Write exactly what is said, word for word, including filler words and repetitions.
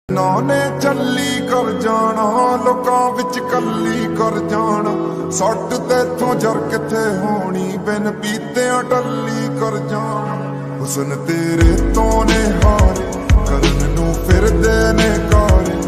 नाने चली कर जाना लोकां विच कली कर जाना सट तेथों जर किथे होनी बिन पीतियां टली कर जाना हुस्न तेरे तो ने हारे करन नूं फिरदे ने कारे